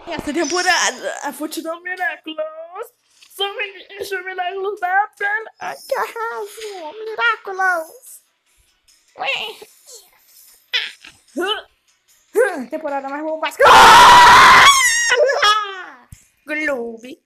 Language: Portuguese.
Essa temporada, a Futidão Miraculous. Sanduíche Miraculous da pele. Ai, que arraso, Miraculous. Temporada mais bombástica. Gloob.